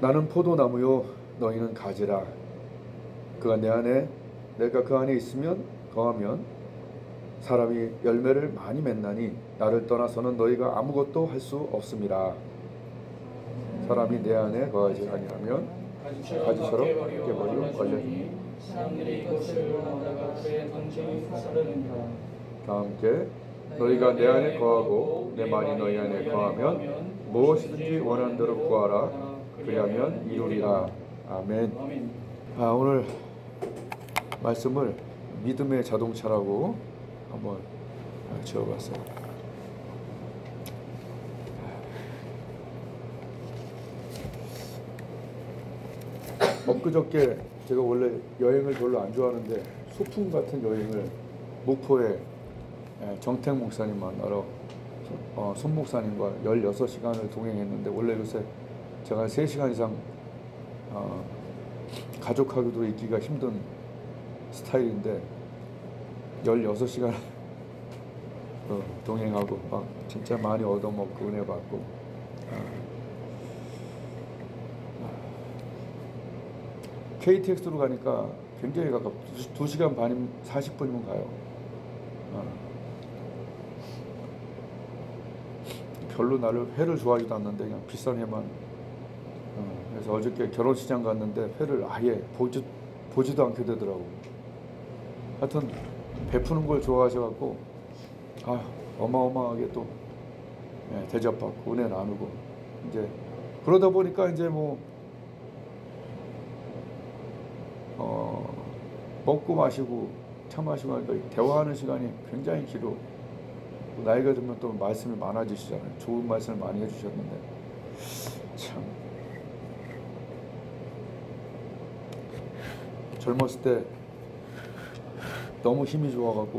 나는 포도나무요 너희는 가지라. 그가 내 안에 내가 그 안에 있으면 거하면 사람이 열매를 많이 맺나니 나를 떠나서는 너희가 아무것도 할 수 없음이라. 사람이 내 안에 거하지 아니하면 가지처럼 깨버려 걸려니. 사람들이 그것을 원하다가 그의 던짐이 사사르느니라. 다 함께 너희가 내 안에 거하고 내 말이 너희 안에 거하면 무엇이든지 원하는 대로 구하라. 그리하면 이루리라. 아멘. 오늘 말씀을 믿음의 자동차라고 한번 지어봤어요. 엊그저께 제가 원래 여행을 별로 안 좋아하는데 소풍 같은 여행을 목포에 정택 목사님 만나러 손 목사님과 16시간을 동행했는데, 원래 요새 제가 3시간 이상 가족하고도 있기가 힘든 스타일인데 16시간 동행하고 막 진짜 많이 얻어먹고 은혜 받고 KTX로 가니까 굉장히 가깝고 2시간 반이면 40분이면 가요. 별로 나를 회를 좋아하지도 않는데 그냥 비싼 회만. 그래서 어저께 결혼식장 갔는데 회를 아예 보지도 않게 되더라고. 하여튼 베푸는 걸 좋아하셔갖고 어마어마하게 또 대접받고 은혜 나누고, 이제 그러다 보니까 이제 뭐 먹고 마시고 차 마시고 하니까 대화하는 시간이 굉장히 길어. 나이가 들면 또 말씀이 많아지시잖아요. 좋은 말씀을 많이 해주셨는데 참 젊었을 때 너무 힘이 좋아가지고,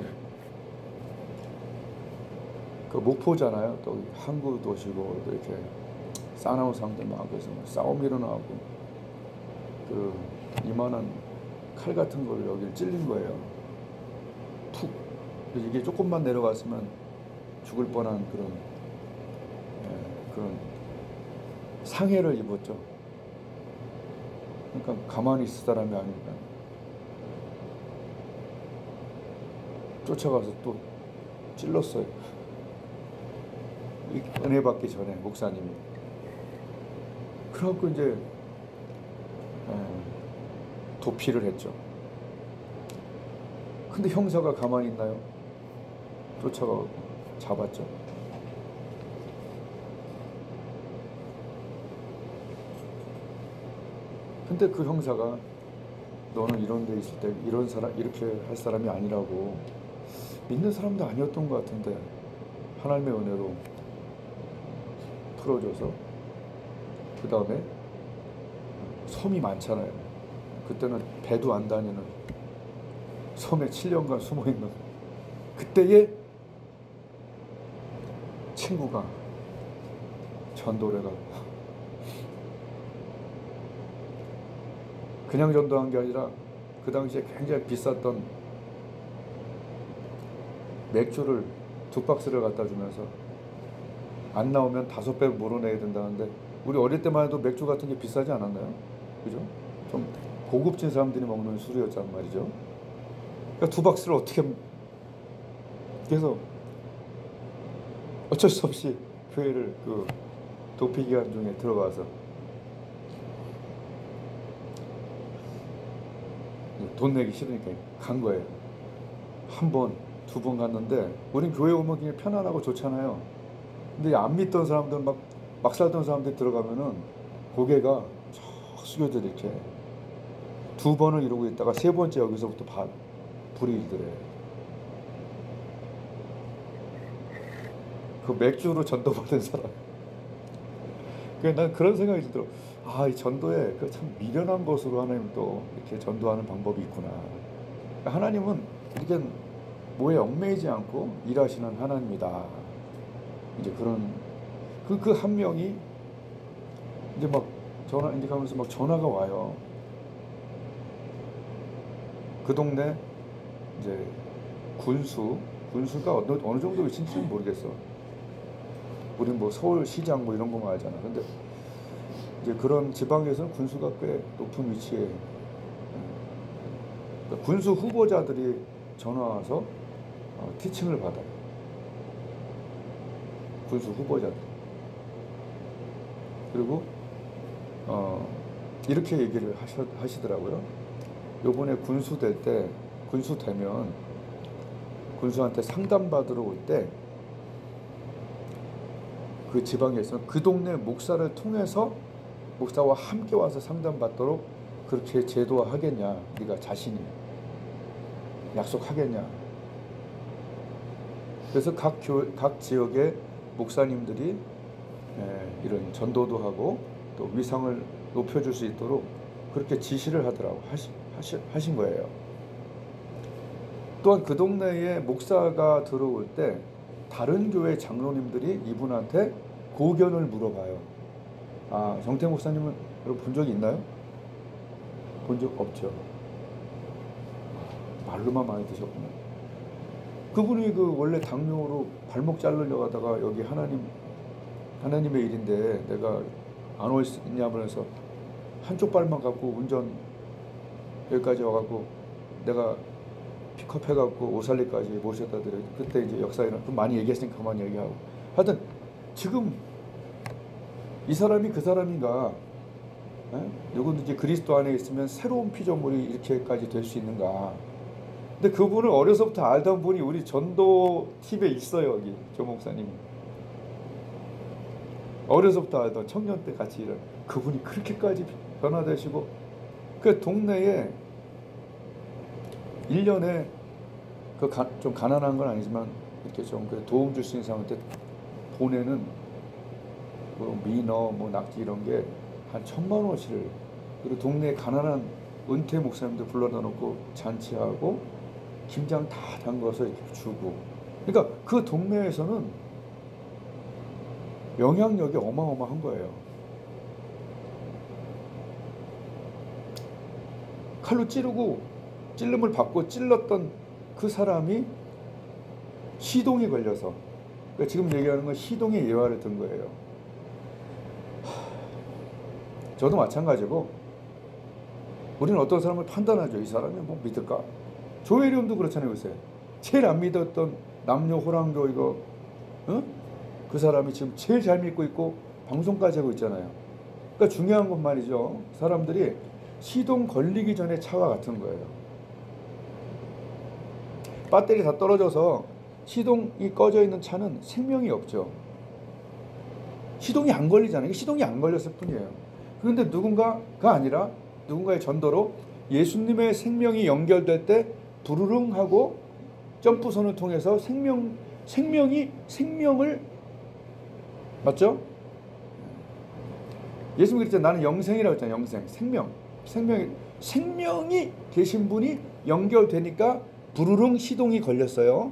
그 목포잖아요. 또 항구 도시고 또 이렇게 싸나운 상들 막 그래서 싸움 일어나고 그 이만한 칼 같은 걸 여기를 찔린 거예요. 툭. 그래서 이게 조금만 내려갔으면 죽을 뻔한 그런 상해를 입었죠. 그러니까 가만히 있을 사람이 아니니까 쫓아가서 또 찔렀어요. 은혜 받기 전에 목사님이. 그래갖고 이제 도피를 했죠. 근데 형사가 가만히 있나요? 쫓아가고 잡았죠. 근데 그 형사가 너는 이런 데 있을 때 이런 사람 이렇게 할 사람이 아니라고, 믿는 사람도 아니었던 것 같은데 하나님의 은혜로 풀어줘서, 그 다음에 섬이 많잖아요. 그때는 배도 안 다니는 섬에 7년간 숨어있는 그때에 친구가 전도를 해가지고, 그냥 전도한 게 아니라 그 당시에 굉장히 비쌌던 맥주를 2박스를 갖다 주면서 안 나오면 5배 물어내야 된다는데, 우리 어릴 때만 해도 맥주 같은 게 비싸지 않았나요? 그죠? 좀 고급진 사람들이 먹는 술이었단 말이죠. 그러니까 2박스를 어떻게, 그래서 어쩔 수 없이 교회를 그 도피 기간 중에 들어가서 돈 내기 싫으니까 간 거예요. 1번, 2번 갔는데 우린 교회 오면 그냥 편안하고 좋잖아요. 근데 안 믿던 사람들 막 살던 사람들이 들어가면은 고개가 쫙 숙여져 이렇게 2번을 이러고 있다가 3번째 여기서부터 불이 일더래. 그 맥주로 전도받은 사람. 난 그런 생각이 들더라. 이 전도에 그 참 미련한 것으로 하나님 또 이렇게 전도하는 방법이 있구나. 하나님은 이렇게 뭐에 얽매이지 않고 일하시는 하나님이다. 이제 그런 그 한 명이 이제 막 전화 이제 가면서 막 전화가 와요. 그 동네 이제 군수가 어느 정도 위치인지는 모르겠어. 우린 뭐 서울시장 뭐 이런 거만 알잖아. 근데 이제 그런 지방에서는 군수가 꽤 높은 위치에, 그러니까 군수 후보자들이 전화 와서 티칭을 받아요. 군수 후보자들. 그리고 이렇게 얘기를 하시더라고요. 요번에 군수 될 때, 군수 되면 군수한테 상담 받으러 올 때 그 지방에서는 그 동네 목사를 통해서 목사와 함께 와서 상담 받도록 그렇게 제도화하겠냐, 네가 자신이 약속하겠냐. 그래서 각 지역의 목사님들이 이런 전도도 하고 또 위상을 높여줄 수 있도록 그렇게 지시를 하더라고 하신 거예요. 또한 그 동네에 목사가 들어올 때 다른 교회 장로님들이 이분한테 고견을 물어봐요. 아, 정태 목사님은 여러분 본 적이 있나요? 본 적 없죠. 말로만 많이 드셨구나. 그분이 그 원래 당뇨로 발목 자르려 가다가 여기 하나님의 일인데 내가 안 올 수 있냐면서 한쪽 발만 갖고 운전 여기까지 와갖고 내가 픽업 해갖고 오살리까지 모셔다 드려. 그때 이제 역사에는 좀 많이 얘기했으니까 그만 얘기하고. 하여튼 지금 이 사람이 그 사람인가? 누구든지 그리스도 안에 있으면 새로운 피조물이 이렇게까지 될 수 있는가? 근데 그분을 어려서부터 알던 분이 우리 전도 팀에 있어요. 여기 조 목사님. 어려서부터 알던 청년 때 같이 일한 그분이 그렇게까지 변화되시고 그 동네에 1년에 좀 가난한 건 아니지만 이렇게 좀 도움 줄 수 있는 사람한테 보내는 뭐 민어, 뭐 낙지 이런 게 한 1,000만 원씩을 그리고 동네 가난한 은퇴 목사님들 불러다 놓고 잔치하고 김장 다 담가서 이렇게 주고. 그러니까 그 동네에서는 영향력이 어마어마한 거예요. 칼로 찔름을 받고 찔렀던 그 사람이 시동이 걸려서, 그러니까 지금 얘기하는 건 시동의 예화를 든 거예요. 저도 마찬가지고 우리는 어떤 사람을 판단하죠. 이 사람이 뭐 믿을까? 조혜련도 그렇잖아요. 요새 제일 안 믿었던 남녀 호랑교 이거 그 사람이 지금 제일 잘 믿고 있고 방송까지 하고 있잖아요. 그러니까 중요한 건 말이죠. 사람들이 시동 걸리기 전에 차와 같은 거예요. 배터리 다 떨어져서 시동이 꺼져 있는 차는 생명이 없죠. 시동이 안 걸리잖아요. 시동이 안 걸렸을 뿐이에요. 그런데 누군가가 아니라 누군가의 전도로 예수님의 생명이 연결될 때 부르릉 하고 점프선을 통해서 생명을 맞죠? 예수님이 그랬잖아요. 나는 영생이라고 했잖아요. 영생, 생명이 계신 분이 연결되니까 부르릉 시동이 걸렸어요.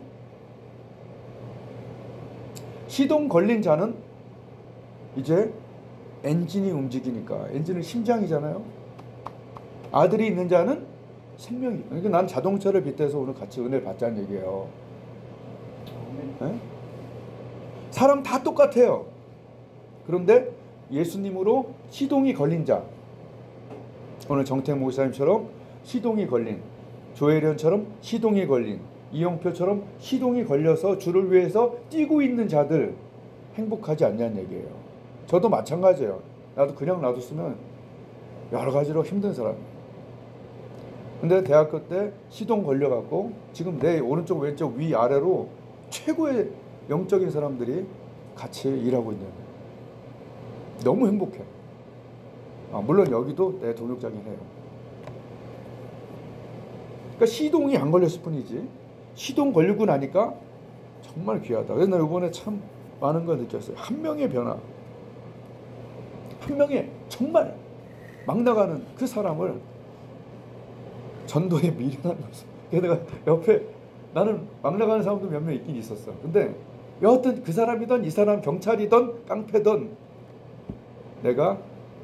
시동 걸린 자는 이제 엔진이 움직이니까, 엔진은 심장이잖아요. 아들이 있는 자는 생명이. 그러니까 난 자동차를 빗대서 오늘 같이 은혜를 받자는 얘기예요. 네? 사람 다 똑같아요. 그런데 예수님으로 시동이 걸린 자, 오늘 정택 목사님처럼 시동이 걸린, 조혜련처럼 시동이 걸린, 이영표처럼 시동이 걸려서 주를 위해서 뛰고 있는 자들 행복하지 않냐는 얘기예요. 저도 마찬가지예요. 나도 그냥 놔뒀으면 여러 가지로 힘든 사람. 근데 대학교 때 시동 걸려갖고 지금 내 오른쪽 왼쪽 위 아래로 최고의 영적인 사람들이 같이 일하고 있는, 너무 행복해. 물론 여기도 내 동역자긴 해요. 그러니까 시동이 안 걸렸을 뿐이지, 시동 걸리고 나니까 정말 귀하다. 그래서 나 이번에 참 많은 걸 느꼈어요. 한 명의 변화, 한 명의 정말 막 나가는 그 사람을 전도에 미련한 모습. 내가 옆에 나는 막 나가는 사람도 몇 명 있긴 있었어. 근데 여하튼 그 사람이든 이 사람 경찰이든 깡패든 내가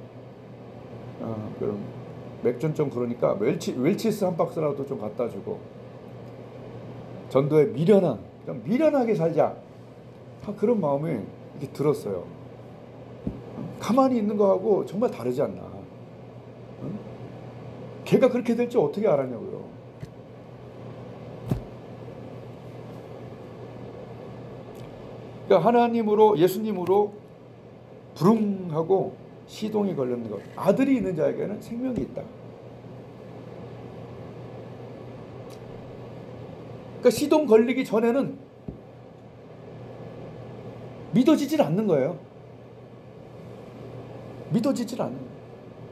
그럼 맥주 좀 그러니까 웰치스 한 박스라도 좀 갖다 주고 전도에 미련하게 살자. 그런 마음이 이렇게 들었어요. 가만히 있는 거하고 정말 다르지 않나. 응? 걔가 그렇게 될지 어떻게 알았냐고요. 그러니까 하나님으로, 예수님으로 부릉하고 시동이 걸리는 것. 아들이 있는 자에게는 생명이 있다. 그러니까 시동 걸리기 전에는 믿어지질 않는 거예요. 믿어지질 않는 거예요.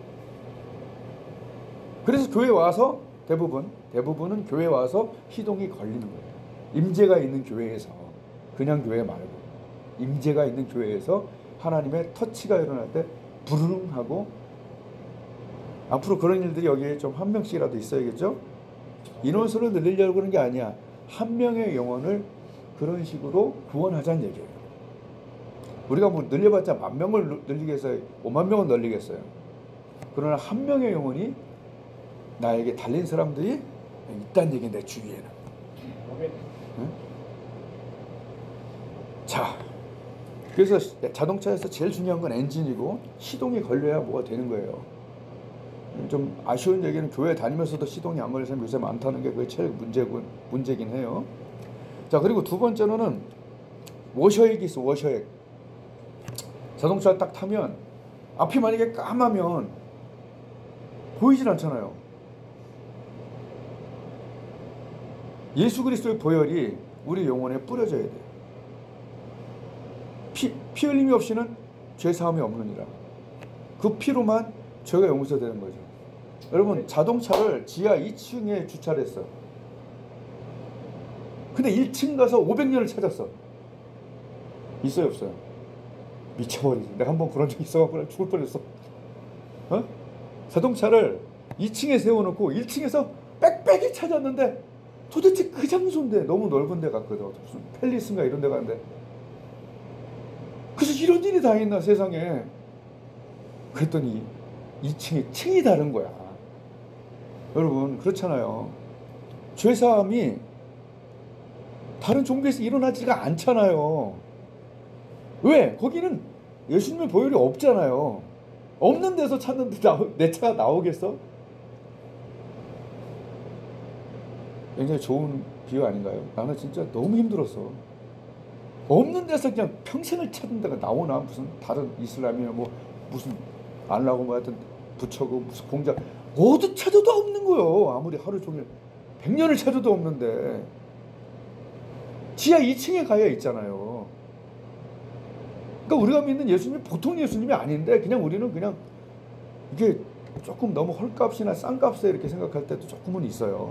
그래서 교회 와서 대부분은 교회 와서 시동이 걸리는 거예요. 임재가 있는 교회에서, 그냥 교회 말고 임재가 있는 교회에서 하나님의 터치가 일어날 때 부르릉하고, 앞으로 그런 일들이 여기에 좀 한 명씩이라도 있어야겠죠. 인원수를 늘리려고 그러는 게 아니야. 한 명의 영혼을 그런 식으로 구원하자는 얘기예요. 우리가 뭐 늘려봤자 10,000명을 늘리겠어요? 50,000명은 늘리겠어요? 그러나 한 명의 영혼이 나에게 달린 사람들이 있다는 얘기, 내 주위에는. 응? 자, 그래서 자동차에서 제일 중요한 건 엔진이고, 시동이 걸려야 뭐가 되는 거예요. 좀 아쉬운 얘기는 교회 다니면서도 시동이 안 걸리는 사람이 요새 많다는 게 그게 제일 문제긴 해요. 자, 그리고 두 번째로는 워셔액이 있어. 워셔액. 자동차를 딱 타면 앞이 만약에 까마면 보이질 않잖아요. 예수 그리스도의 보혈이 우리 영혼에 뿌려져야 돼요. 피 흘림이 없이는 죄 사함이 없느니라. 그 피로만 죄가 용서되는 거죠. 여러분, 자동차를 지하 2층에 주차를 했어. 근데 1층 가서 500년을 찾았어. 있어요, 없어요? 미쳐버리지. 내가 한번 그런 적 있어갖고 죽을 뻔했어. 어? 자동차를 2층에 세워놓고 1층에서 빽빽이 찾았는데 도대체 그 장소인데 너무 넓은 데 갔거든. 무슨 팰리스인가 이런 데 갔는데. 그래서 이런 일이 다 있나 세상에. 그랬더니 2층에 층이 다른 거야. 여러분, 그렇잖아요. 죄사함이 다른 종교에서 일어나지가 않잖아요. 왜? 거기는 예수님의 보혈이 없잖아요. 없는 데서 찾는데 내 차가 나오겠어? 굉장히 좋은 비유 아닌가요? 나는 진짜 너무 힘들었어. 없는 데서 그냥 평생을 찾는 데가 나오나? 무슨 다른 이슬람이나 뭐 무슨 알라고 뭐 하여튼 부처고 무슨 공장 어디 찾아도 없는 거예요. 아무리 하루 종일 100년을 찾아도 없는데 지하 2층에 가야 있잖아요. 그러니까 우리가 믿는 예수님이 보통 예수님이 아닌데 그냥 우리는 그냥 이게 조금 너무 헐값이나 싼값에 이렇게 생각할 때도 조금은 있어요.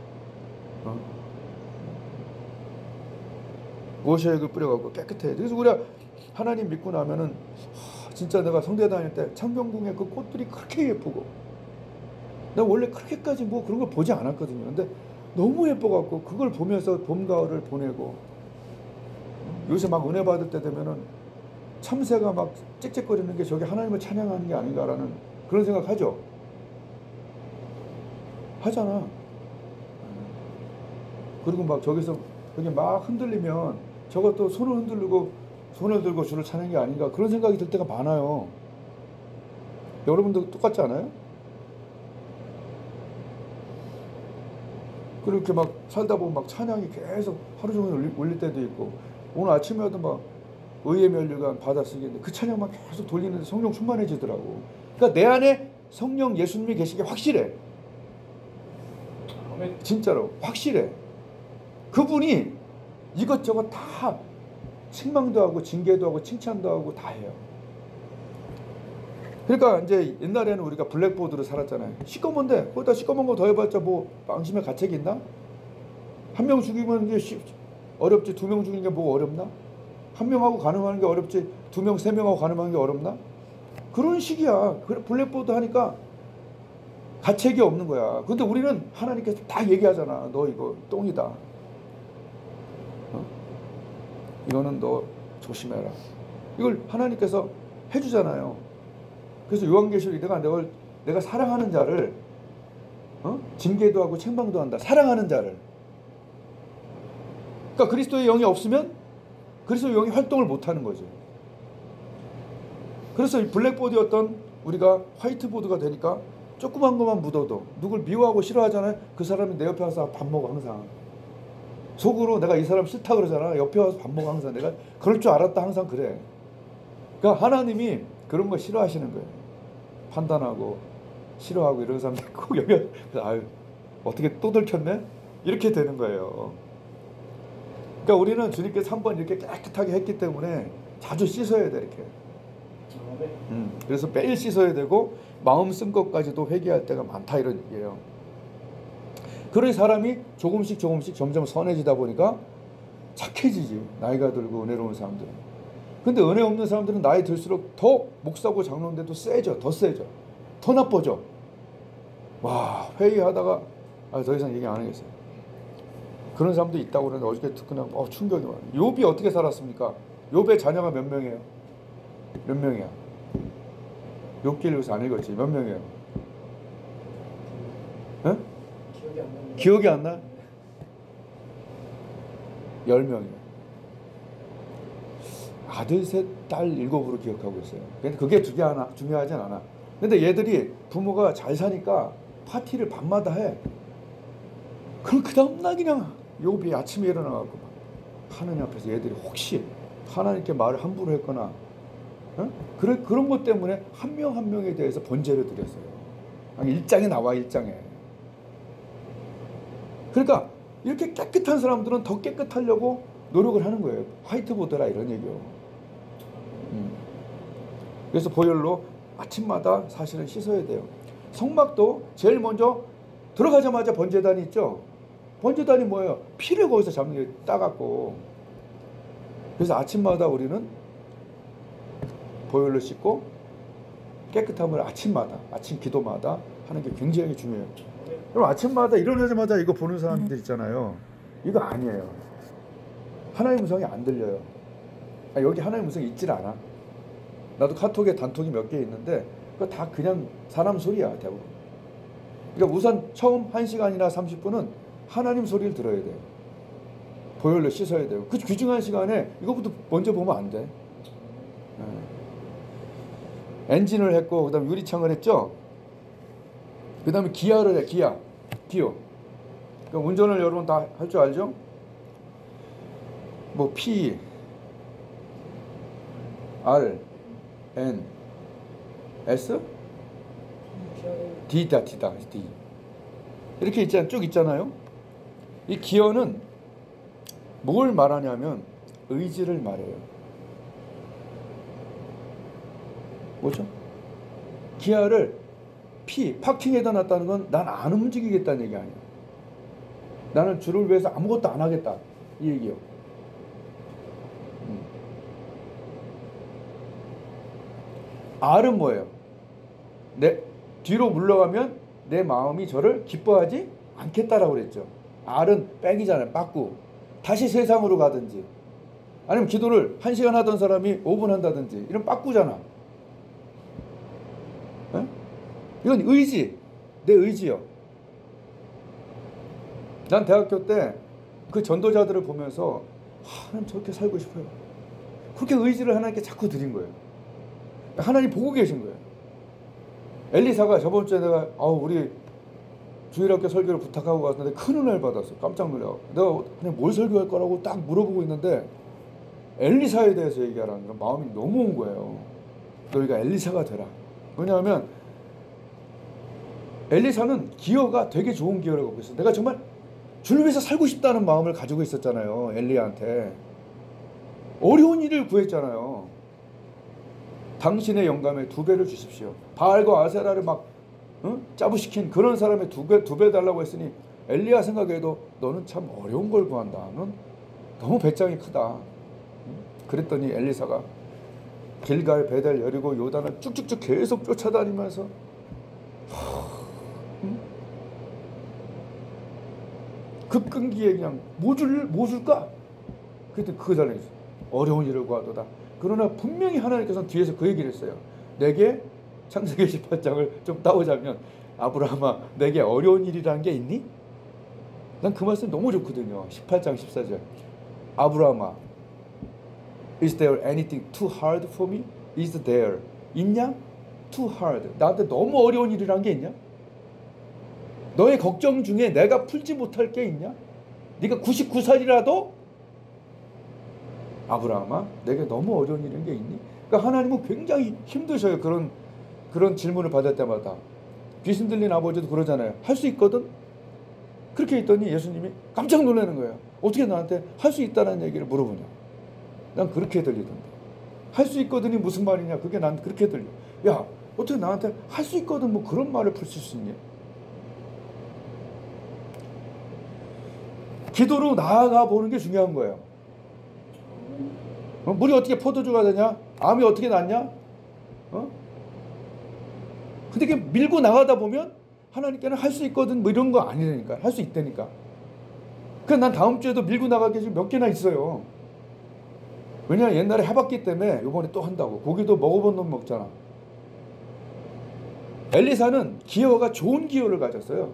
워셔액을 뿌려갖고 깨끗해. 그래서 우리가 하나님 믿고 나면은 진짜 내가 성대 다닐 때 창경궁에 그 꽃들이 그렇게 예쁘고, 내가 원래 그렇게까지 뭐 그런 걸 보지 않았거든요. 근데 너무 예뻐갖고 그걸 보면서 봄 가을을 보내고, 요새 막 은혜 받을 때 되면은 참새가 막 짹짹거리는 게 저게 하나님을 찬양하는 게 아닌가라는 그런 생각하죠. 하잖아. 그리고 막 저기서 그게 막 흔들리면 저것도 손을 들고 주를 찬양한 게 아닌가 그런 생각이 들 때가 많아요. 여러분도 똑같지 않아요? 그렇게 막 살다 보면 막 찬양이 계속 하루 종일 울릴 때도 있고, 오늘 아침에도 막 의의 면류관 받아쓰기인데 그 찬양만 계속 돌리는데 성령 충만해지더라고. 그러니까 내 안에 성령 예수님이 계시게 확실해. 진짜로 확실해. 그분이 이것저것 다 책망도 하고 징계도 하고 칭찬도 하고 다 해요. 그러니까 이제 옛날에는 우리가 블랙보드로 살았잖아요. 시꺼먼데 거기다 시꺼먼 거 더해봤자 뭐 망심의 가책이 있나? 한 명 죽이면 이게 어렵지, 2명 죽이는 게 뭐 어렵나? 한 명하고 가늠하는 게 어렵지 2명, 3명하고 가늠하는 게 어렵나? 그런 식이야. 블랙보드 하니까 가책이 없는 거야. 근데 우리는 하나님께서 다 얘기하잖아. 너 이거 똥이다. 어? 이거는 너 조심해라. 이걸 하나님께서 해주잖아요. 그래서 요한계시록에 내가 사랑하는 자를 징계도 하고 책망도 한다. 사랑하는 자를. 그러니까 그리스도의 영이 없으면 그리스도의 영이 활동을 못하는 거죠. 그래서 이 블랙보드였던 우리가 화이트보드가 되니까 조그만 것만 묻어도 누굴 미워하고 싫어하잖아요. 그 사람이 내 옆에 와서 밥 먹어 항상. 속으로 내가 이 사람 싫다 그러잖아. 옆에 와서 밥 먹어 항상. 내가 그럴 줄 알았다 항상 그래. 그러니까 하나님이 그런 거 싫어하시는 거예요. 판단하고 싫어하고 이런 사람들 꼭 여기 아유 어떻게 또 들켰네? 이렇게 되는 거예요. 그러니까 우리는 주님께서 한 번 이렇게 깨끗하게 했기 때문에 자주 씻어야 돼 이렇게. 그래서 매일 씻어야 되고 마음 쓴 것까지도 회개할 때가 많다 이런 얘기예요. 그런 사람이 조금씩 점점 선해지다 보니까 착해지지. 나이가 들고 은혜로운 사람들은. 근데 은혜 없는 사람들은 나이 들수록 더 목사고 장로인데도 세져. 더 세져. 더 나빠져. 와 회의하다가 더 이상 얘기 안 하겠어요. 그런 사람도 있다고 그러는데 어저께 듣고 충격이 많아요. 욥이 어떻게 살았습니까? 욥의 자녀가 몇 명이에요? 몇 명이야? 욥기를 여기서 안 읽었지. 몇 명이에요? 에? 기억이 안 나? 10명이에요. 아들 셋, 딸 7으로 기억하고 있어요. 근데 그게 중요하진 않아. 근데 얘들이 부모가 잘 사니까 파티를 밤마다 해. 그럼 그 다음날 그냥 욥이 아침에 일어나갖고 하나님 앞에서 얘들이 혹시 하나님께 말을 함부로 했거나 그런 것 때문에 한 명 한 명에 대해서 번제를 드렸어요. 아니, 1장에 나와 1장에. 그러니까 이렇게 깨끗한 사람들은 더 깨끗하려고 노력을 하는 거예요. 화이트보드라 이런 얘기요. 그래서 보혈로 아침마다 사실은 씻어야 돼요. 성막도 제일 먼저 들어가자마자 번제단이 있죠. 번제단이 뭐예요? 피를 거기서 잡는 게 따갖고. 그래서 아침마다 우리는 보혈로 씻고 깨끗함을 아침마다, 아침 기도마다 하는 게 굉장히 중요해요. 그럼 아침마다 일어나자마자 이거 보는 사람들 있잖아요. 이거 아니에요. 하나님의 음성이 안 들려요. 여기 하나님의 음성이 있질 않아. 나도 카톡에 단톡이 몇 개 있는데 그거 다 그냥 사람 소리야 대부분. 그러니까 우선 처음 1시간이나 30분은 하나님 소리를 들어야 돼요. 보혈로 씻어야 돼요. 그 귀중한 시간에 이거부터 먼저 보면 안 돼. 엔진을 했고 그 다음에 유리창을 했죠. 그 다음에 기아를 해. 기어. 그러니까 운전을 여러분 다 할 줄 알죠? 뭐 P, R, N, S, D다. D. 이렇게 쭉 있잖아요. 이 기어는 뭘 말하냐면 의지를 말해요. 뭐죠? 기아를 파킹에다 놨다는 건 난 안 움직이겠다는 얘기 아니야. 나는 주를 위해서 아무것도 안 하겠다. 이 얘기요. R은 뭐예요? 내 뒤로 물러가면 내 마음이 저를 기뻐하지 않겠다라고 그랬죠. R은 백이잖아요. 빠꾸. 다시 세상으로 가든지 아니면 기도를 1시간 하던 사람이 5분 한다든지 이런 빠꾸잖아. 에? 이건 의지. 내 의지요. 난 대학교 때 그 전도자들을 보면서 하나님 저렇게 살고 싶어요. 그렇게 의지를 하나님께 자꾸 드린 거예요. 하나님 보고 계신 거예요. 엘리사가 저번 주에 내가 우리 주일학교 설교를 부탁하고 갔는데 큰 은혜를 받았어. 깜짝 놀라. 내가 그냥 뭘 설교할 거라고 딱 물어보고 있는데 엘리사에 대해서 얘기하라는 건 마음이 너무 온 거예요. 너희가 엘리사가 되라. 왜냐하면 엘리사는 기여가 되게 좋은 기여를 갖고 있어. 내가 정말 주를 위해서 살고 싶다는 마음을 가지고 있었잖아요. 엘리야한테. 어려운 일을 구했잖아요. 당신의 영감에 2배를 주십시오. 바알과 아세라를 막 짜부시킨 그런 사람의 2배 달라고 했으니 엘리야 생각해도 너는 참 어려운 걸 구한다. 넌 너무 배짱이 크다. 그랬더니 엘리사가 길갈, 베델, 여리고, 요단을 쭉쭉쭉 계속 쫓아다니면서 그 끈기에 그냥 뭐 줄까? 그랬더니 그거 잘했어. 어려운 일을 구하도다. 그러나 분명히 하나님께서는 뒤에서 그 얘기를 했어요. 내게 창세기 18장을 좀 따오자면 아브라함아 내게 어려운 일이라는 게 있니? 난 그 말씀 너무 좋거든요. 18장 14절 아브라함아 Is there anything too hard for me? Is there 있냐? Too hard. 나한테 너무 어려운 일이란 게 있냐? 너의 걱정 중에 내가 풀지 못할 게 있냐? 네가 99살이라도 아브라함아, 내게 너무 어려운 일인 게 있니? 그러니까 하나님은 굉장히 힘드셔요. 그런 질문을 받을 때마다. 귀신 들린 아버지도 그러잖아요. 할 수 있거든? 그렇게 했더니 예수님이 깜짝 놀라는 거예요. 어떻게 나한테 할 수 있다는 얘기를 물어보냐? 난 그렇게 들리던데. 할 수 있거든이 무슨 말이냐? 그게 난 그렇게 들려. 야, 어떻게 나한테 할 수 있거든 뭐 그런 말을 풀칠 수 있니? 기도로 나아가 보는 게 중요한 거예요. 물이 어떻게 포도주가 되냐? 암이 어떻게 낫냐? 근데 이게 밀고 나가다 보면 하나님께는 할 수 있거든 뭐 이런 거 아니라니까. 할 수 있다니까. 그래서 난 다음 주에도 밀고 나갈 게 지금 몇 개나 있어요. 왜냐 옛날에 해봤기 때문에 이번에 또 한다고. 고기도 먹어본 놈 먹잖아. 엘리사는 기여가 좋은 기여를 가졌어요.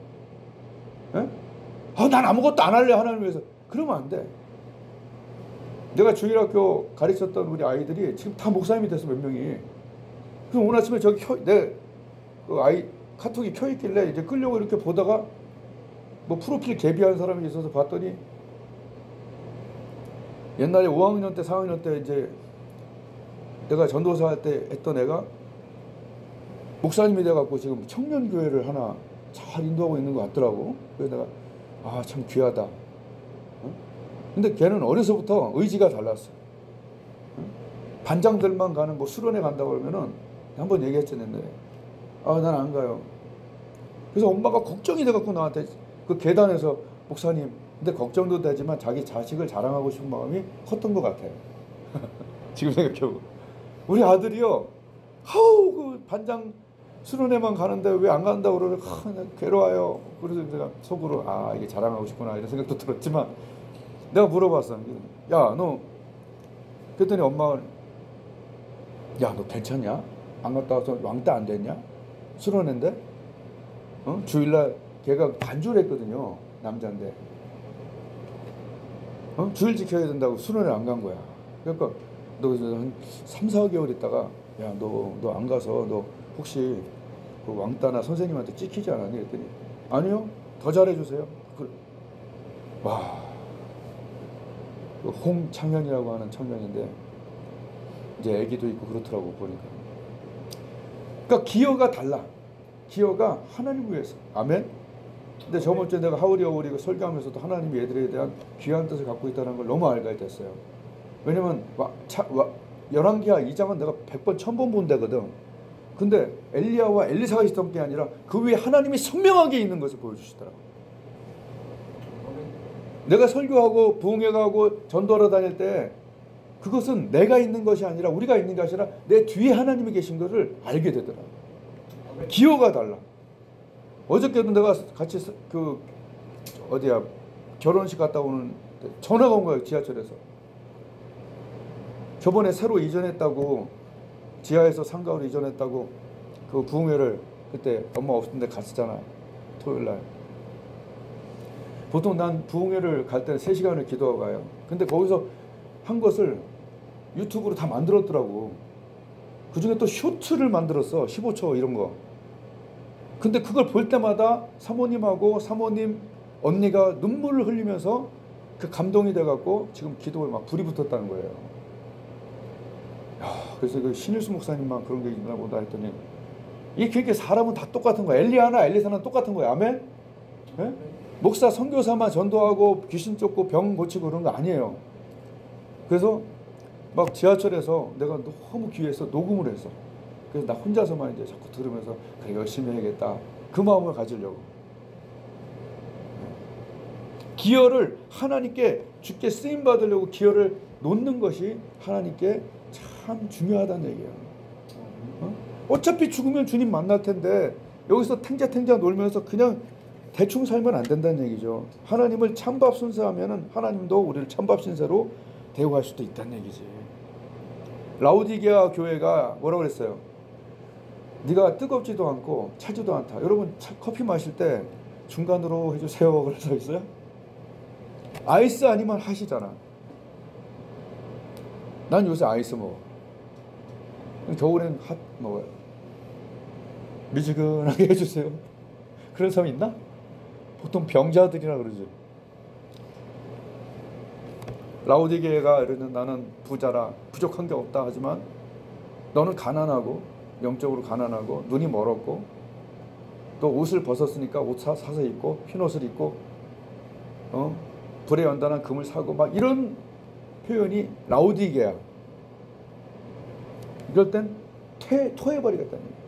난 아무것도 안 할래 하나님 위해서. 그러면 안 돼. 내가 주일학교 가르쳤던 우리 아이들이 지금 다 목사님이 됐어 몇 명이. 그래서 오늘 아침에 저기 내 그 아이 카톡이 켜 있길래 이제 끌려고 이렇게 보다가 뭐 프로필 개비한 사람이 있어서 봤더니 옛날에 5학년 때 4학년 때 이제 내가 전도사 할 때 했던 애가 목사님이 돼갖고 지금 청년교회를 하나 잘 인도하고 있는 것 같더라고. 그래서 내가 참 귀하다. 근데 걔는 어려서부터 의지가 달랐어. 반장들만 가는 뭐 수련회 간다고 그러면은 한번 얘기했었는데 난 안 가요. 그래서 엄마가 걱정이 돼갖고 나한테 그 계단에서 목사님, 근데 걱정도 되지만 자기 자식을 자랑하고 싶은 마음이 컸던 것 같아요. 지금 생각해보고 우리 아들이요, 그 반장 수련회만 가는데 왜 안 간다고 그러면 괴로워요. 그래서 내가 속으로 이게 자랑하고 싶구나 이런 생각도 들었지만 내가 물어봤어. 야, 너 그랬더니 엄마가 야, 너 괜찮냐? 안 갔다 와서 왕따 안 됐냐? 수련회인데 주일날 걔가 간주를 했거든요. 남자인데 주일 지켜야 된다고 수련회 안 간 거야. 그러니까 너 한 3, 4개월 있다가 야, 너 안 가서 너 혹시 그 왕따나 선생님한테 찍히지 않았니? 그랬더니 아니요, 더 잘해주세요. 와, 홍창현이라고 하는 청년인데 이제 애기도 있고 그렇더라고 보니까. 그러니까 기여가 달라. 기여가 하나님 위해서. 아멘. 근데 저번 주에 내가 하우리 설교하면서도 하나님이 얘들에 대한 귀한 뜻을 갖고 있다는 걸 너무 알게 됐어요. 왜냐면 열왕기하 2장은 내가 100번 1000번 본 데거든. 근데 엘리야와 엘리사가 있었던 게 아니라 그 위에 하나님이 선명하게 있는 것을 보여주시더라고. 내가 설교하고 부흥회 가고 전도하러 다닐 때 그것은 내가 있는 것이 아니라 우리가 있는 것이 아니라 내 뒤에 하나님이 계신 것을 알게 되더라고. 기여가 달라. 어저께도 내가 같이 결혼식 갔다 오는데 전화가 온 거예요. 지하철에서. 저번에 새로 이전했다고, 지하에서 상가로 이전했다고 그 부흥회를 그때 엄마 없는데 갔었잖아. 토요일날. 보통 난 부흥회를 갈 때는 3시간을 기도하고 가요. 근데 거기서 한 것을 유튜브로 다 만들었더라고. 그 중에 또 쇼트를 만들었어. 15초 이런 거. 근데 그걸 볼 때마다 사모님하고 사모님 언니가 눈물을 흘리면서 그 감동이 돼갖고 지금 기도에 막 불이 붙었다는 거예요. 그래서 그 신일수 목사님만 그런 게 있나 보다 했더니 이게 사람은 다 똑같은 거야. 엘리야나 엘리사는 똑같은 거야. 아멘? 네? 목사 선교사만 전도하고 귀신 쫓고 병 고치고 그런 거 아니에요. 그래서 막 지하철에서 내가 너무 귀해서 녹음을 했어. 그래서 나 혼자서만 이제 자꾸 들으면서 그래 열심히 해야겠다. 그 마음을 가지려고. 기여를 하나님께 주께 쓰임 받으려고 기여를 놓는 것이 하나님께 참 중요하다는 얘기예요. 어차피 죽으면 주님 만날 텐데 여기서 탱자탱자 놀면서 그냥 대충 살면 안 된다는 얘기죠. 하나님을 찬밥 순서하면은 하나님도 우리를 찬밥 신세로 대우할 수도 있다는 얘기지. 라오디게아 교회가 뭐라고 그랬어요? 네가 뜨겁지도 않고 차지도 않다. 여러분 커피 마실 때 중간으로 해주세요 그래서 있어요? 아이스 아니면 하시잖아. 난 요새 아이스 먹어. 겨울엔 뭐 미지근하게 해주세요. 그런 사람 있나? 보통 병자들이라 그러지. 라오디게가 이러는 나는 부자라 부족한 게 없다 하지만 너는 가난하고 영적으로 가난하고 눈이 멀었고 또 옷을 벗었으니까 옷 사서 입고 흰 옷을 입고 불에 연단한 금을 사고 막 이런 표현이 라오디게야. 이럴 땐 토해버리겠다는 거야.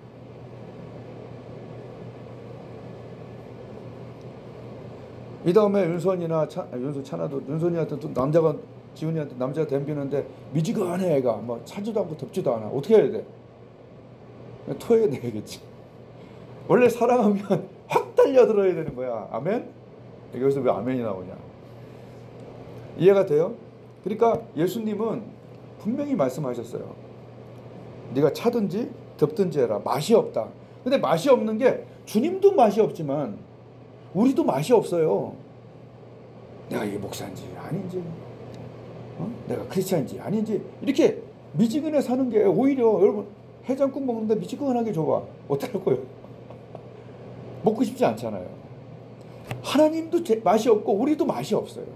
이 다음에 윤선이나 찬아도 윤선이한테 또 남자가 지훈이한테 남자가 덤비는데 미지근해 애가 뭐 차지도 않고 덥지도 않아. 어떻게 해야 돼? 토해야 되겠지. 원래 사랑하면 확 달려들어야 되는 거야. 아멘? 여기서 왜 아멘이 나오냐? 이해가 돼요? 그러니까 예수님은 분명히 말씀하셨어요. 네가 차든지 덥든지 해라. 맛이 없다. 근데 맛이 없는 게 주님도 맛이 없지만 우리도 맛이 없어요. 내가 이게 목사인지 아닌지 내가 크리스찬인지 아닌지 이렇게 미지근해 사는 게 오히려 여러분 해장국 먹는데 미지근하게 줘봐. 어떡하고요? 먹고 싶지 않잖아요. 하나님도 맛이 없고 우리도 맛이 없어요.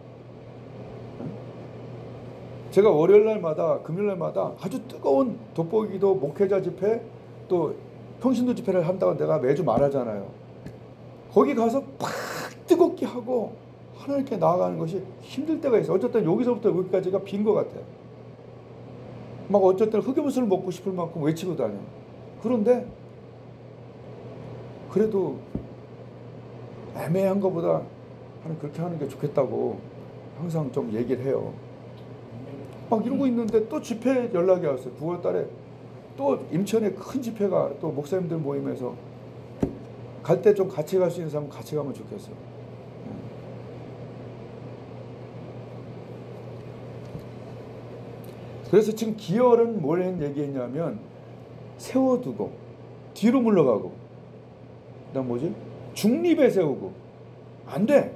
제가 월요일날마다 금요일날마다 아주 뜨거운 돋보기도 목회자 집회 또 평신도 집회를 한다고 내가 매주 말하잖아요. 거기 가서 팍 뜨겁게 하고 하나님께 나아가는 것이 힘들 때가 있어요. 어쨌든 여기서부터 여기까지가 빈 것 같아요. 막 어쨌든 흑염소를 먹고 싶을 만큼 외치고 다녀. 그런데 그래도 애매한 것보다 그렇게 하는 게 좋겠다고 항상 좀 얘기를 해요. 막 이러고 있는데 또 집회 연락이 왔어요. 9월 달에 또 임천에 큰 집회가 또 목사님들 모임에서 갈 때 좀 같이 갈 수 있는 사람은 같이 가면 좋겠어요. 그래서 지금 기열은 뭘 얘기했냐면 세워두고 뒤로 물러가고 그다음 뭐지? 중립에 세우고 안 돼.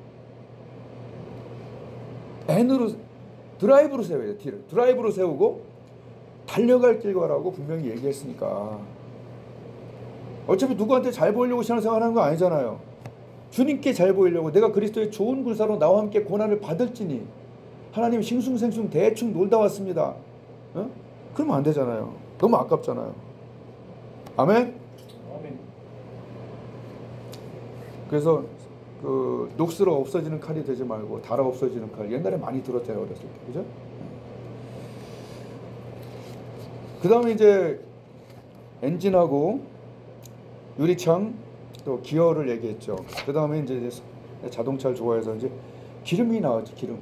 N으로 드라이브로 세워야 돼. 뒤를 드라이브로 세우고 달려갈 길 가라고 분명히 얘기했으니까 어차피 누구한테 잘 보이려고 신앙생활하는 거 아니잖아요. 주님께 잘 보이려고 내가 그리스도의 좋은 군사로 나와 함께 고난을 받을지니 하나님 싱숭생숭 대충 놀다 왔습니다. 그러면 안 되잖아요. 너무 아깝잖아요. 아멘? 아멘. 그래서 그 녹슬어 없어지는 칼이 되지 말고 달아 없어지는 칼. 옛날에 많이 들었잖아요. 어렸을 때. 그죠? 그 다음에 이제 엔진하고 유리창 또 기어를 얘기했죠. 그 다음에 이제 자동차를 좋아해서 이제 기름이 나왔죠. 기름.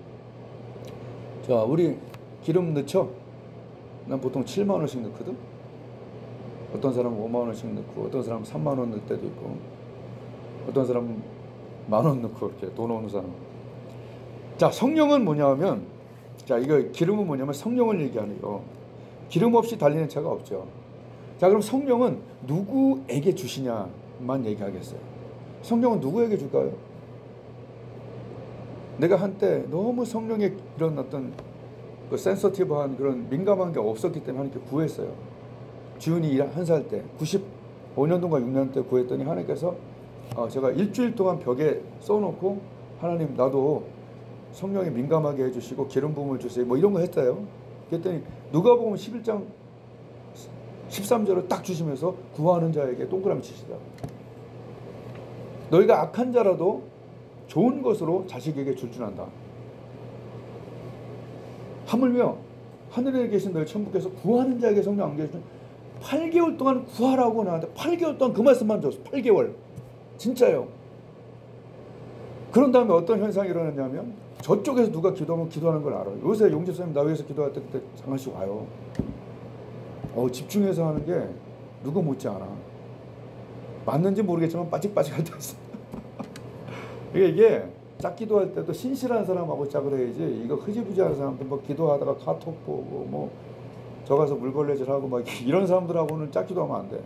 자, 우리 기름 넣죠? 난 보통 7만 원씩 넣거든? 어떤 사람은 5만 원씩 넣고, 어떤 사람은 3만 원 넣을 때도 있고, 어떤 사람은 10,000원 넣고, 이렇게 돈 오는 사람. 자, 성령은 뭐냐면, 자, 이거 기름은 뭐냐면 성령을 얘기하네요. 기름 없이 달리는 차가 없죠. 자, 그럼 성령은 누구에게 주시냐만 얘기하겠어요. 성령은 누구에게 줄까요? 내가 한때 너무 성령의 이런 어떤 그 센서티브한 그런 민감한 게 없었기 때문에 하나님께 구했어요. 지훈이 1살 때 95년도인가 6년 때 구했더니 하나님께서 제가 일주일 동안 벽에 써놓고 하나님 나도 성령에 민감하게 해주시고 기름 부음을 주세요 뭐 이런 거 했어요. 그랬더니 누가복음 11장 13절을 딱 주시면서 구하는 자에게 동그라미 치시다. 너희가 악한 자라도 좋은 것으로 자식에게 줄 줄 안다. 하물며 하늘에 계신 너희 천부께서 구하는 자에게 성령 안 계시면 8개월 동안 구하라고 나한테 8개월 동안 그 말씀만 줬어. 8개월. 진짜요. 그런 다음에 어떤 현상이 일어났냐면 저쪽에서 누가 기도하면 기도하는 걸 알아요. 요새 용집사님 나 위해서 기도할 때 그때 잠깐씩 와요. 집중해서 하는 게 누구 못지 않아. 맞는지 모르겠지만 빠직빠직할 때 있어. 이게 짝 기도할 때도 신실한 사람하고 짝을 해야지. 이거 흐지부지하는 사람들 뭐 기도하다가 카톡 보고 뭐 저 가서 물걸레질하고 막 이런 사람들하고는 짝 기도하면 안 돼.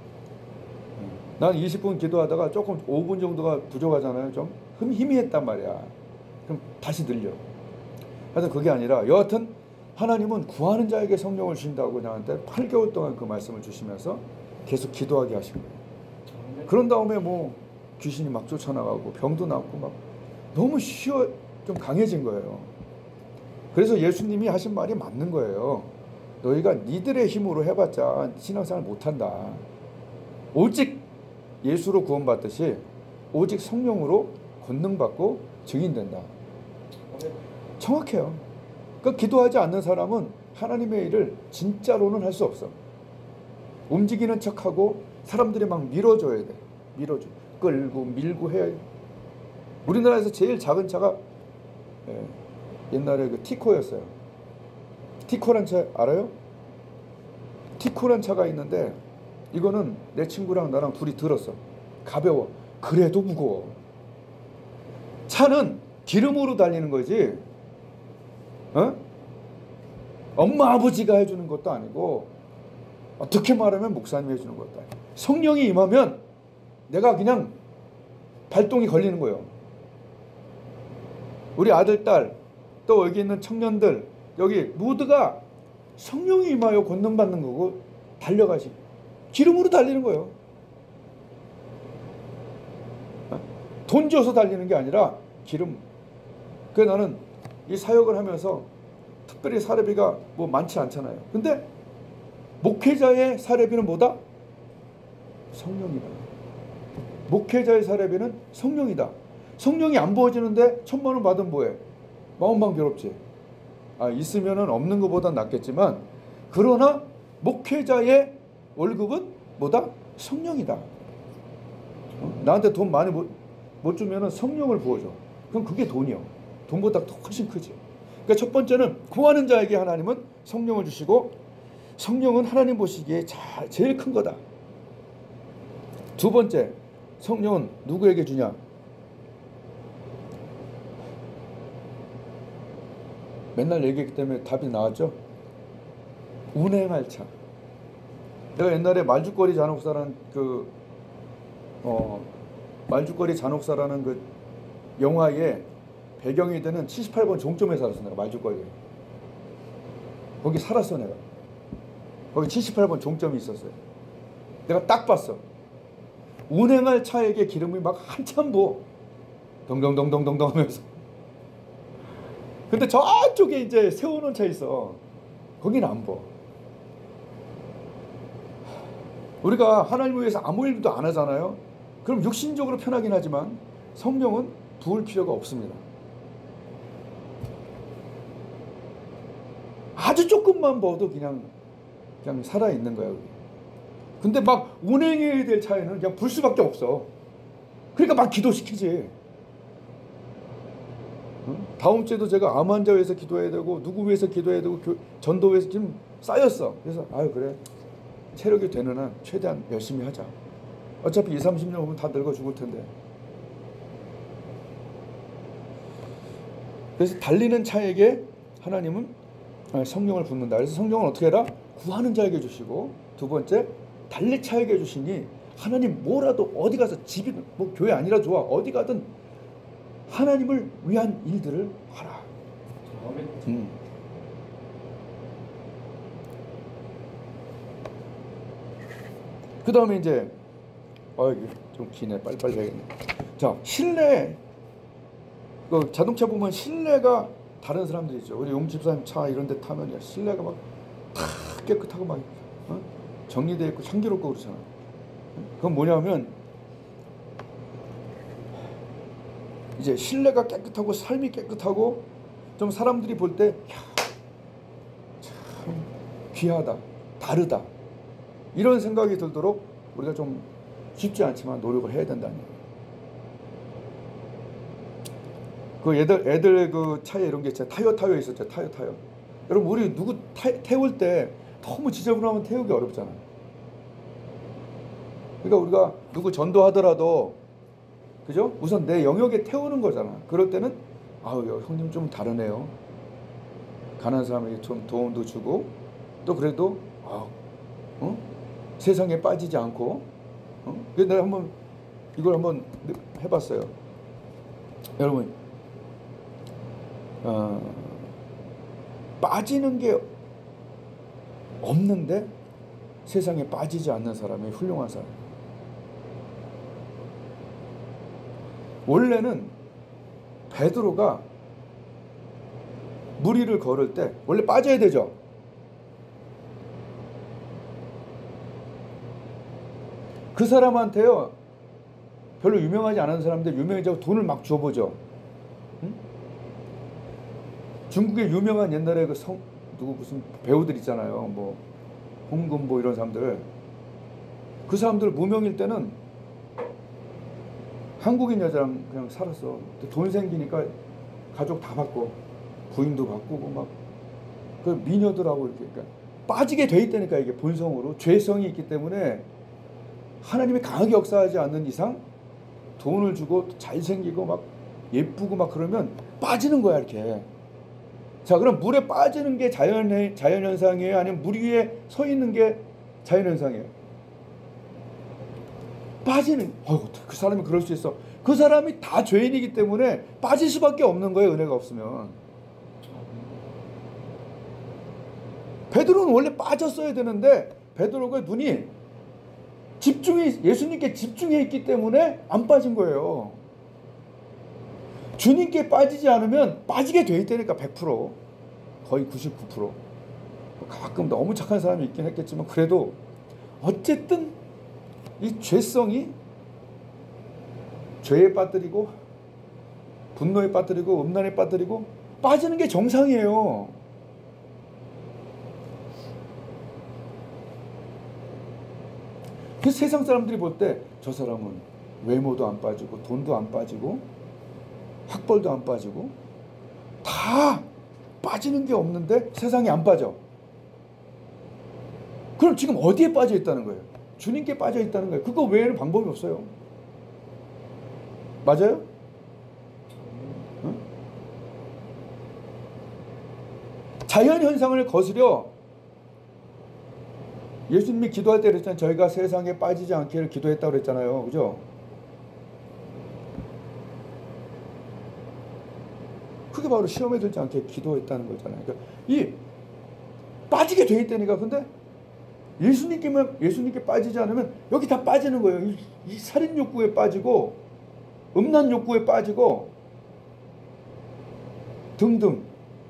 난 20분 기도하다가 조금 5분 정도가 부족하잖아요. 좀 희미했단 말이야. 그럼 다시 늘려. 하여튼 그게 아니라 여하튼 하나님은 구하는 자에게 성령을 주신다고 나한테 8개월 동안 그 말씀을 주시면서 계속 기도하게 하신 거예요. 그런 다음에 뭐 귀신이 막 쫓아나가고 병도 낫고 막 너무 좀 강해진 거예요. 그래서 예수님이 하신 말이 맞는 거예요. 너희가 니들의 힘으로 해봤자 신앙생활 못한다. 오직 예수로 구원받듯이 오직 성령으로 권능받고 증인된다. 정확해요. 그러니까 기도하지 않는 사람은 하나님의 일을 진짜로는 할 수 없어. 움직이는 척하고 사람들이 막 밀어줘야 돼. 밀어줘. 끌고 밀고 해야 돼. 우리나라에서 제일 작은 차가 옛날에 그 티코였어요. 티코란 차 알아요? 티코란 차가 있는데 이거는 내 친구랑 나랑 둘이 들었어. 가벼워. 그래도 무거워. 차는 기름으로 달리는 거지. 엄마 아버지가 해주는 것도 아니고 어떻게 말하면 목사님이 해주는 것도 아니고 성령이 임하면 내가 그냥 발동이 걸리는 거예요. 우리 아들, 딸, 또 여기 있는 청년들 여기 모두가 성령이 임하여 권능받는 거고 달려가시 기름으로 달리는 거예요. 돈 줘서 달리는 게 아니라 기름. 그래서 나는 이 사역을 하면서 특별히 사례비가 뭐 많지 않잖아요. 근데 목회자의 사례비는 뭐다? 성령이다. 목회자의 사례비는 성령이다. 성령이 안 부어지는데 1,000,000원 받으면 뭐해? 마음만 괴롭지. 있으면은 없는 것보단 낫겠지만 그러나 목회자의 월급은 뭐다? 성령이다. 나한테 돈 많이 못 주면은 성령을 부어줘. 그럼 그게 돈이요. 돈보다 더 훨씬 크지. 그러니까 첫 번째는 구하는 자에게 하나님은 성령을 주시고 성령은 하나님 보시기에 제일 큰 거다. 두 번째, 성령은 누구에게 주냐? 맨날 얘기했기 때문에 답이 나왔죠. 운행할 차. 내가 옛날에 말죽거리 잔혹사라는 말죽거리 잔혹사라는 그 영화의 배경이 되는 78번 종점에 살았어. 내가 말죽거리에. 거기 살았어 내가. 거기 78번 종점이 있었어요. 내가 딱 봤어. 운행할 차에게 기름이 막 한참 부어. 덩덩덩덩덩덩 하면서. 근데 저쪽에 이제 세우는 차 있어. 거기는 안 부어. 우리가 하나님을 위해서 아무 일도 안 하잖아요. 그럼 육신적으로 편하긴 하지만 성령은 부을 필요가 없습니다. 아주 조금만 부어도 그냥 살아있는 거야. 근데 막 운행해야 될 차에는 그냥 불 수밖에 없어. 그러니까 막 기도시키지. 다음 주에도 제가 암 환자 위해서 기도해야 되고 누구 위해서 기도해야 되고 전도 위해서 지금 쌓였어. 그래서 그래. 체력이 되는 한 최대한 열심히 하자. 어차피 20, 30년 후면 다 늙어 죽을 텐데. 그래서 달리는 차에게 하나님은 성령을 붓는다. 그래서 성령은 어떻게 해라? 구하는 자에게 주시고, 두 번째 달릴 차에게 주시니 하나님 뭐라도 어디 가서 집이든 뭐 교회 아니라 좋아 어디 가든 하나님을 위한 일들을 하라. 그 다음에 이제 이게 좀 기네. 빨리빨리 해야겠네. 자, 실내 자동차 보면 실내가 다른 사람들이 있죠. 우리 용집사님 차 이런 데 타면 실내가 막 다 깨끗하고 막 정리되어 있고 향기롭고 그렇잖아. 그건 뭐냐면 이제 실내가 깨끗하고 삶이 깨끗하고 좀 사람들이 볼 때 참 귀하다, 다르다 이런 생각이 들도록 우리가 좀 쉽지 않지만 노력을 해야 된다는 거예요. 그 애들 그 차에 이런 게 있잖아요. 타요 있었죠. 타요. 여러분 우리 누구 태울 때 너무 지저분하면 태우기 어렵잖아. 그러니까 우리가 누구 전도하더라도 그죠? 우선 내 영역에 태우는 거잖아. 그럴 때는 형님 좀 다르네요. 가난한 사람에게 좀 도움도 주고 또 그래도 세상에 빠지지 않고 그래서 내가 이걸 한번 해봤어요. 여러분 빠지는 게 없는데 세상에 빠지지 않는 사람이 훌륭한 사람. 원래는 베드로가 무리를 걸을 때 원래 빠져야 되죠. 그 사람한테요, 별로 유명하지 않은 사람인데 유명해지고 돈을 막 줘보죠. 응? 중국의 유명한 옛날에 그 누구 무슨 배우들 있잖아요. 뭐 홍금보 이런 사람들. 그 사람들 무명일 때는 한국인 여자랑 그냥 살았어. 돈 생기니까 가족 다 바꿔. 부인도 바꾸고 막 그 미녀들하고 이렇게 그러니까 빠지게 돼 있다니까. 이게 본성으로 죄성이 있기 때문에 하나님이 강하게 역사하지 않는 이상 돈을 주고 잘생기고 막 예쁘고 막 그러면 빠지는 거야 이렇게. 자, 그럼 물에 빠지는 게 자연현상이에요? 아니면 물 위에 서 있는 게 자연현상이에요? 빠지는, 어떻게 그 사람이 그럴 수 있어? 그 사람이 다 죄인이기 때문에 빠질 수밖에 없는 거예요, 은혜가 없으면. 베드로는 원래 빠졌어야 되는데 베드로가 눈이 예수님께 집중해 있기 때문에 안 빠진 거예요. 주님께 빠지지 않으면 빠지게 돼 있다니까. 100%, 거의 99%. 가끔 너무 착한 사람이 있긴 했겠지만 그래도 어쨌든 이 죄성이 죄에 빠뜨리고 분노에 빠뜨리고 음란에 빠뜨리고 빠지는 게 정상이에요. 그 세상 사람들이 볼 때 저 사람은 외모도 안 빠지고 돈도 안 빠지고 학벌도 안 빠지고 다 빠지는 게 없는데 세상에 안 빠져. 그럼 지금 어디에 빠져 있다는 거예요? 주님께 빠져 있다는 거예요. 그거 외에는 방법이 없어요. 맞아요? 응? 자연현상을 거스려 예수님이 기도할 때 그랬잖아요. 저희가 세상에 빠지지 않기를 기도했다고 그랬잖아요. 그죠? 그게 바로 시험에 들지 않게 기도했다는 거잖아요. 그러니까 이 빠지게 돼 있다니까. 근데 예수님께 빠지지 않으면 여기 다 빠지는 거예요. 이 살인 욕구에 빠지고 음란 욕구에 빠지고 등등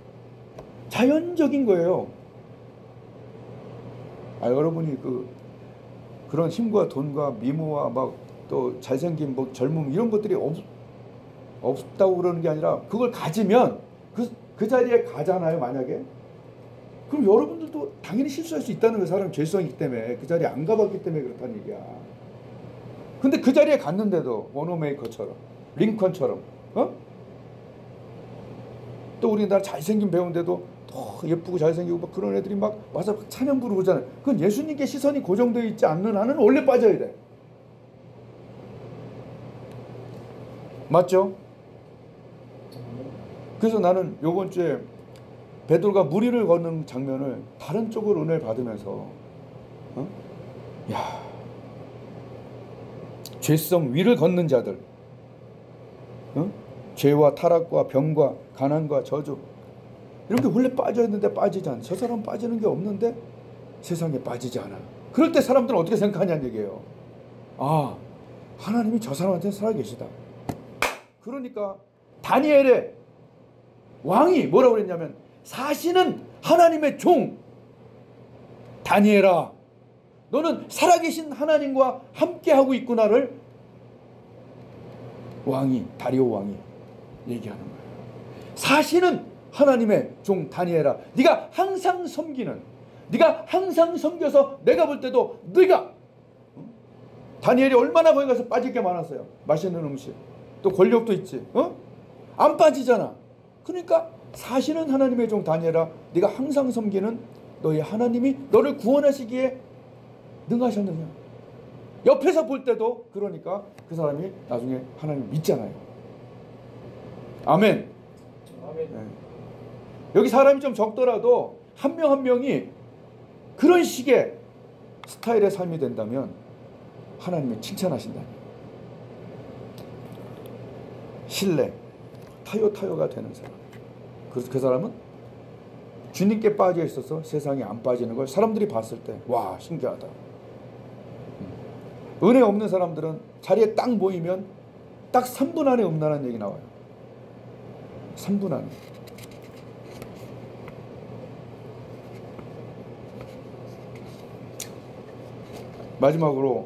자연적인 거예요. 여러분이 그런 힘과 돈과 미모와 막 또 잘생긴 뭐 젊음 이런 것들이 없다고 그러는 게 아니라 그걸 가지면 그 자리에 가잖아요. 만약에 그럼 여러분들도 당연히 실수할 수 있다는 거예요. 사람 죄성이기 때문에 그 자리에 안 가봤기 때문에 그렇다는 얘기야. 근데 그 자리에 갔는데도 워너메이커처럼 링컨처럼 또 우리나라 잘생긴 배우인데도 더 예쁘고 잘생기고 막 그런 애들이 막 와서 찬양 부르고 그러잖아요. 그건 예수님께 시선이 고정되어 있지 않는 한은 원래 빠져야 돼. 맞죠? 그래서 나는 요번 주에 베드로가 무리를 걷는 장면을 다른 쪽으로 은혜를 받으면서 야, 죄성 위를 걷는 자들, 죄와 타락과 병과 가난과 저주 이런 게 원래 빠져있는데 빠지지 않아. 저 사람 빠지는 게 없는데 세상에 빠지지 않아. 그럴 때 사람들은 어떻게 생각하냐는 얘기예요. 아, 하나님이 저 사람한테 살아계시다. 그러니까 다니엘의 왕이 뭐라고 그랬냐면 사시는 하나님의 종 다니엘아, 너는 살아계신 하나님과 함께하고 있구나를 다리오 왕이 얘기하는 거예요. 사시는 하나님의 종 다니엘아, 네가 항상 섬겨서 내가 볼 때도 네가 다니엘이 얼마나 거기 가서 빠질 게 많았어요. 맛있는 음식 또 권력도 있지. 안 빠지잖아. 그러니까 사시는 하나님의 종 다니엘아, 네가 항상 섬기는 너희 하나님이 너를 구원하시기에 능하셨느냐. 옆에서 볼 때도 그러니까 그 사람이 나중에 하나님 믿잖아요. 아멘. 네. 여기 사람이 좀 적더라도 한 명 한 명이 그런 식의 스타일의 삶이 된다면 하나님이 칭찬하신다니. 신뢰 타요가 되는 사람. 그래서 그 사람은 주님께 빠져 있어서 세상에 안 빠지는 걸 사람들이 봤을 때 와, 신기하다. 은혜 없는 사람들은 자리에 딱 모이면 딱 3분 안에 음란한 얘기 나와요. 3분 안에. 마지막으로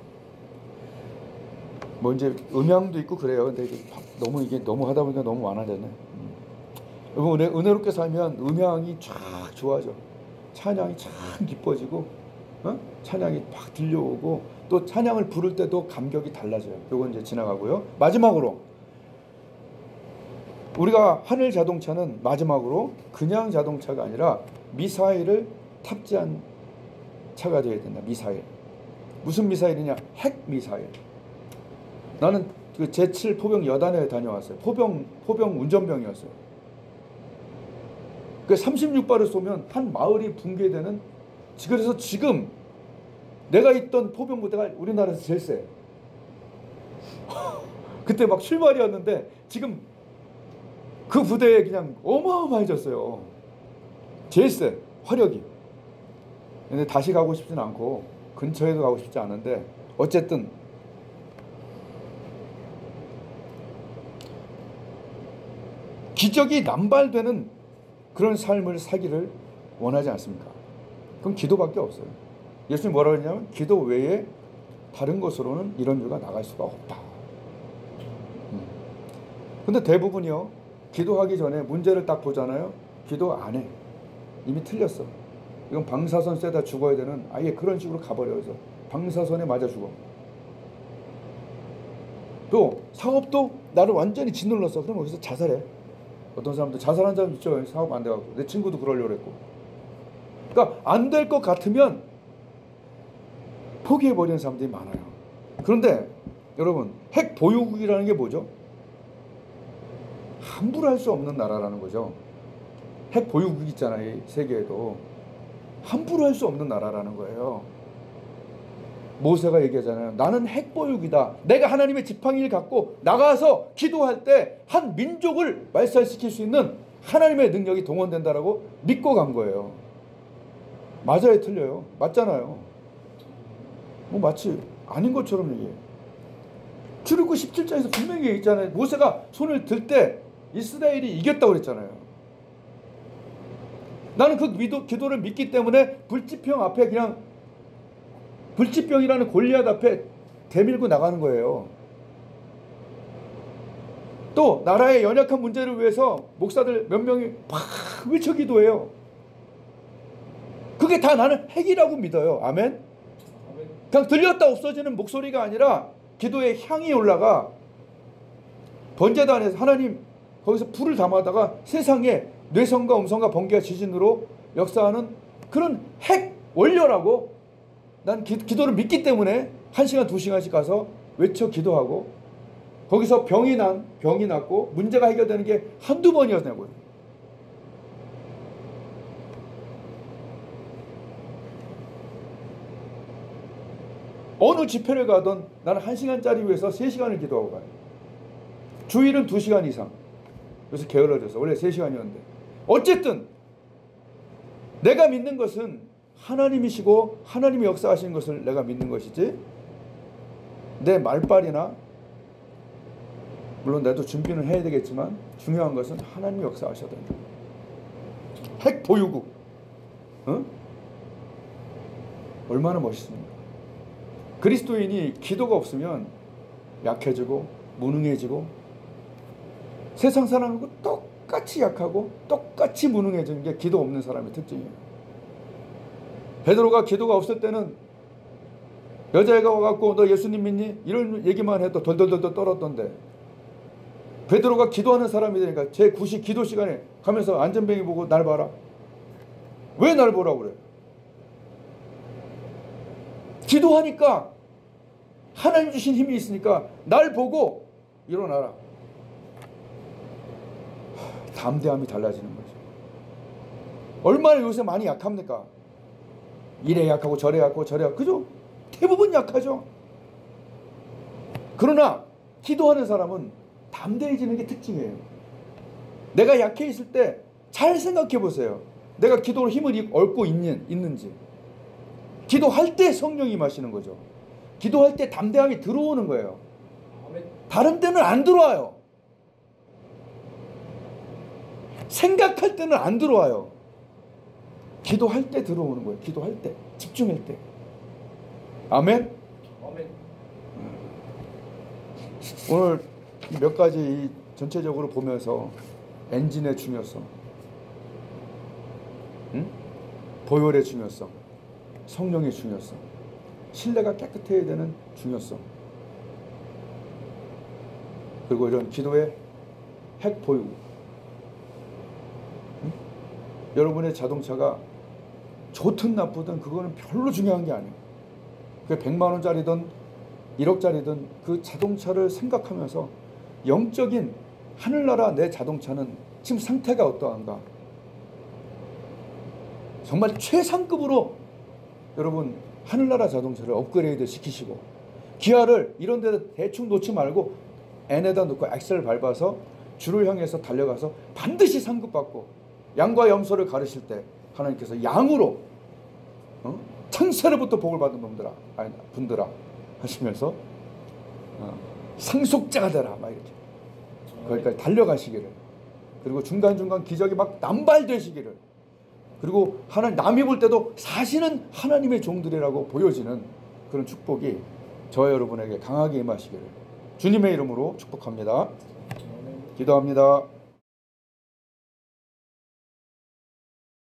뭐 이제 음향도 있고 그래요. 근데 이게 너무 하다 보니까 너무 많아졌네. 여러분, 은혜롭게 살면 음향이 쫙 좋아져. 찬양이 참 기뻐지고, 찬양이 막 들려오고, 또 찬양을 부를 때도 감격이 달라져요. 요건 이제 지나가고요. 마지막으로 우리가 하늘 자동차는 마지막으로 그냥 자동차가 아니라 미사일을 탑재한 차가 되어야 된다. 미사일. 무슨 미사일이냐? 핵 미사일. 나는 그 제7 포병 여단에 다녀왔어요. 포병 운전병이었어요. 그 36발을 쏘면 한 마을이 붕괴되는. 그래서 지금 내가 있던 포병 부대가 우리나라에서 제일 세. 그때 막 출발이었는데 지금 그 부대에 그냥 어마어마해졌어요. 제일 세. 화력이. 근데 다시 가고 싶지는 않고 근처에도 가고 싶지 않은데 어쨌든 기적이 남발되는 그런 삶을 살기를 원하지 않습니까? 그럼 기도밖에 없어요. 예수님 뭐라고 했냐면 기도 외에 다른 것으로는 이런 일가 나갈 수가 없다. 근데 대부분이요, 기도하기 전에 문제를 딱 보잖아요. 기도 안 해. 이미 틀렸어. 이건 방사선 쐬다 죽어야 되는, 아예 그런 식으로 가버려서 방사선에 맞아 죽어. 또 사업도 나를 완전히 짓눌렀어. 그럼 거기서 자살해. 어떤 사람도 자살한 사람 있죠. 사업 안 돼가지고. 내 친구도 그러려고 했고. 그러니까 안 될 것 같으면 포기해버리는 사람들이 많아요. 그런데 여러분, 핵 보유국이라는 게 뭐죠? 함부로 할 수 없는 나라라는 거죠. 핵 보유국 있잖아요. 이 세계에도. 함부로 할 수 없는 나라라는 거예요. 모세가 얘기하잖아요. 나는 핵 보유국이다. 내가 하나님의 지팡이를 갖고 나가서 기도할 때 한 민족을 말살시킬 수 있는 하나님의 능력이 동원된다라고 믿고 간 거예요. 맞아요, 틀려요? 맞잖아요. 뭐 마치 아닌 것처럼 얘기해요. 출애굽 17장에서 분명히 얘기했잖아요. 모세가 손을 들 때 이스라엘이 이겼다고 그랬잖아요. 나는 그 기도를 믿기 때문에 불지병 앞에 그냥 불지병이라는 골리앗 앞에 대밀고 나가는 거예요. 또 나라의 연약한 문제를 위해서 목사들 몇 명이 막 외쳐 기도해요. 그게 다 나는 핵이라고 믿어요. 아멘? 그냥 들렸다 없어지는 목소리가 아니라 기도의 향이 올라가 번제단에서 하나님 거기서 불을 담아다가 세상에 뇌성과 음성과 번개와 지진으로 역사하는 그런 핵 원료라고. 난 기도를 믿기 때문에 1시간 2시간씩 가서 외쳐 기도하고 거기서 병이 났고 문제가 해결되는 게 한두 번이었냐고요. 어느 집회를 가든 나는 1시간짜리 위해서 3시간을 기도하고 가요. 주일은 2시간 이상. 그래서 게을러져서 원래 3시간이었는데 어쨌든 내가 믿는 것은 하나님이시고 하나님이 역사하시는 것을 내가 믿는 것이지 내 말빨이나, 물론 나도 준비는 해야 되겠지만 중요한 것은 하나님이 역사하셔야 된다. 핵 보유국. 얼마나 멋있습니까? 그리스도인이 기도가 없으면 약해지고 무능해지고 세상 사람하고 똑같이 약하고 똑같이 무능해지는 게 기도 없는 사람의 특징이에요. 베드로가 기도가 없을 때는 여자애가 와갖고 너 예수님 믿니? 이런 얘기만 해도 덜덜덜 떨었던데 베드로가 기도하는 사람이 되니까 제9시 기도 시간에 가면서 안전뱅이 보고 날 봐라. 왜 날 보라고 그래? 기도하니까 하나님 주신 힘이 있으니까 날 보고 일어나라. 담대함이 달라지는 거죠. 얼마나 요새 많이 약합니까? 이래 약하고 저래 약하고 저래 약하고, 그죠? 대부분 약하죠. 그러나 기도하는 사람은 담대해지는 게 특징이에요. 내가 약해 있을 때 잘 생각해 보세요. 내가 기도로 힘을 얻고 있는지. 기도할 때 성령이 임하시는 거죠. 기도할 때 담대함이 들어오는 거예요. 아멘. 다른 때는 안 들어와요. 생각할 때는 안 들어와요. 기도할 때 들어오는 거예요. 기도할 때, 집중할 때. 아멘. 아멘. 오늘 몇 가지 전체적으로 보면서 엔진의 중요성, 보혈의 중요성, 성령의 중요성, 신뢰가 깨끗해야 되는 중요성, 그리고 이런 기도의 핵 보유. 여러분의 자동차가 좋든 나쁘든 그거는 별로 중요한 게 아니에요. 그게 100만 원짜리든 1억짜리든 그 자동차를 생각하면서 영적인 하늘나라 내 자동차는 지금 상태가 어떠한가, 정말 최상급으로 여러분 하늘나라 자동차를 업그레이드 시키시고, 기아를 이런 데다 대충 놓지 말고 N에다 놓고 엑셀을 밟아서 주를 향해서 달려가서 반드시 상급받고, 양과 염소를 가르칠 때 하나님께서 양으로 창세로부터 복을 받은 놈들아, 아니 분들아 하시면서 상속자가 되라 막 이렇게 거기까지 달려가시기를, 그리고 중간중간 기적이 막 남발되시기를, 그리고 하나님 남이 볼 때도 사실은 하나님의 종들이라고 보여지는 그런 축복이 저와 여러분에게 강하게 임하시기를 주님의 이름으로 축복합니다. 기도합니다.